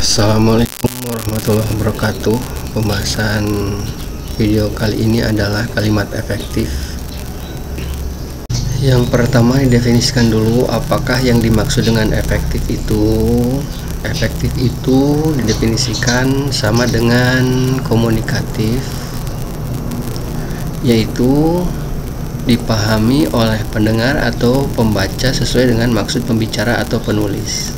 Assalamualaikum warahmatullahi wabarakatuh. Pembahasan video kali ini adalah kalimat efektif. Yang pertama, didefinisikan dulu apakah yang dimaksud dengan efektif itu. Efektif itu didefinisikan sama dengan komunikatif, yaitu dipahami oleh pendengar atau pembaca sesuai dengan maksud pembicara atau penulis.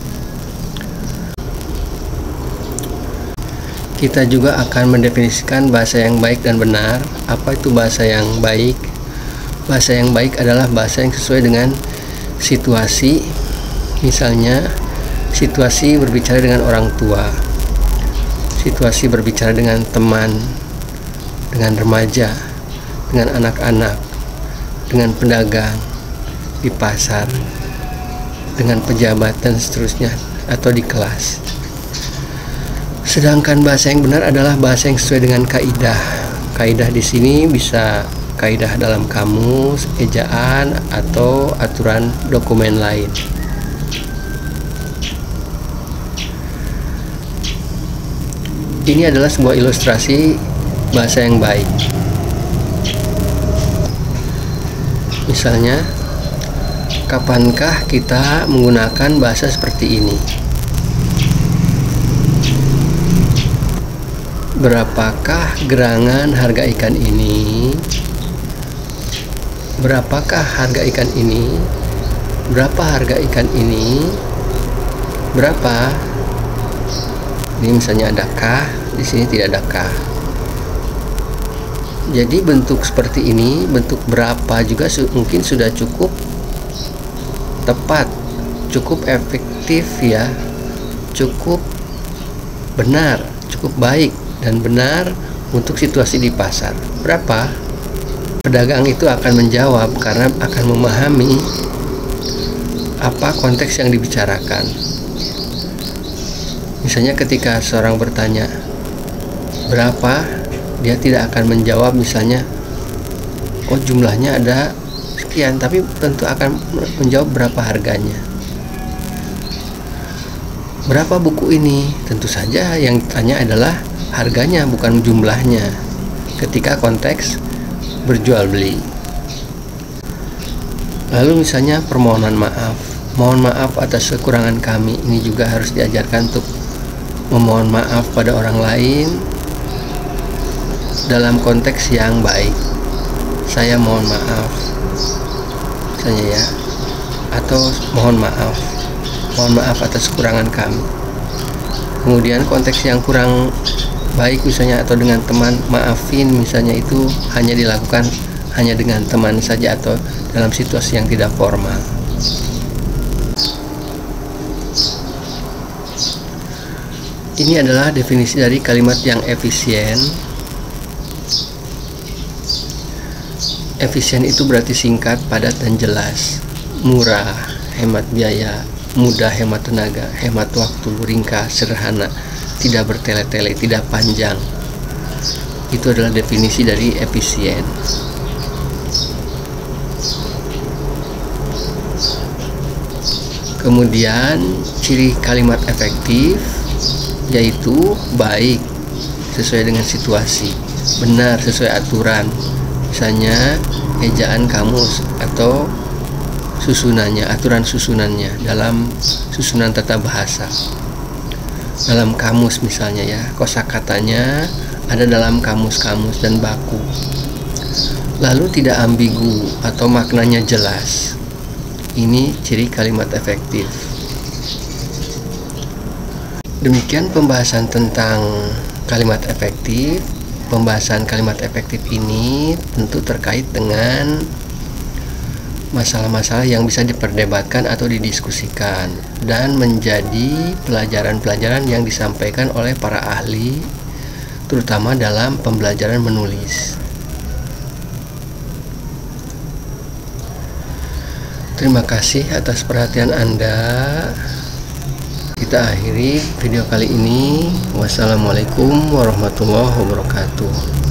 Kita juga akan mendefinisikan bahasa yang baik dan benar. Apa itu bahasa yang baik? Bahasa yang baik adalah bahasa yang sesuai dengan situasi. Misalnya, situasi berbicara dengan orang tua, situasi berbicara dengan teman, dengan remaja, dengan anak-anak, dengan pedagang di pasar, dengan pejabat dan seterusnya, atau di kelas. Sedangkan bahasa yang benar adalah bahasa yang sesuai dengan kaidah. Kaidah di sini bisa kaidah dalam kamus, ejaan, atau aturan dokumen lain. Ini adalah sebuah ilustrasi bahasa yang baik. Misalnya, kapankah kita menggunakan bahasa seperti ini? Berapakah gerangan harga ikan ini? Berapakah harga ikan ini? Berapa harga ikan ini? Berapa? Ini misalnya ada kah, di sini tidak ada kah. Jadi bentuk seperti ini, bentuk berapa juga mungkin sudah cukup tepat, cukup efektif ya, cukup benar, cukup baik dan benar untuk situasi di pasar. Berapa? Pedagang itu akan menjawab karena akan memahami apa konteks yang dibicarakan. Misalnya ketika seorang bertanya berapa, dia tidak akan menjawab misalnya, oh jumlahnya ada sekian, tapi tentu akan menjawab berapa harganya. Berapa buku ini? Tentu saja yang ditanya adalah harganya, bukan jumlahnya, ketika konteks berjual beli. Lalu misalnya permohonan maaf, mohon maaf atas kekurangan kami. Ini juga harus diajarkan untuk memohon maaf pada orang lain dalam konteks yang baik. Saya mohon maaf, misalnya ya, atau mohon maaf atas kekurangan kami. Kemudian konteks yang kurang baik misalnya, atau dengan teman, maafin misalnya, itu hanya dilakukan hanya dengan teman saja atau dalam situasi yang tidak formal. Ini adalah definisi dari kalimat yang efisien. Efisien itu berarti singkat, padat, dan jelas. Murah, hemat biaya, mudah, hemat tenaga, hemat waktu, ringkas, sederhana, tidak bertele-tele, tidak panjang. Itu adalah definisi dari efisien. Kemudian ciri kalimat efektif yaitu baik, sesuai dengan situasi, benar, sesuai aturan. Misalnya ejaan kamus atau susunannya, aturan susunannya dalam susunan tata bahasa. Dalam kamus misalnya ya, kosakatanya ada dalam kamus-kamus dan baku. Lalu tidak ambigu atau maknanya jelas. Ini ciri kalimat efektif. Demikian pembahasan tentang kalimat efektif. Pembahasan kalimat efektif ini tentu terkait dengan masalah-masalah yang bisa diperdebatkan atau didiskusikan dan menjadi pelajaran-pelajaran yang disampaikan oleh para ahli, terutama dalam pembelajaran menulis. Terima kasih atas perhatian Anda. Kita akhiri video kali ini. Wassalamualaikum warahmatullahi wabarakatuh.